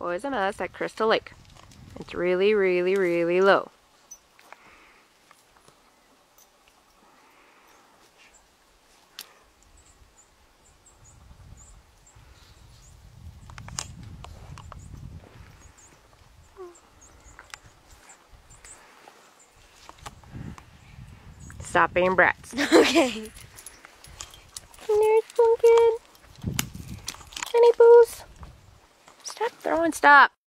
Poison us at Crystal Lake. It's really, really, really low. Stop being brats. Okay. There's Pumpkin. Any boos? Stop throwing, stop.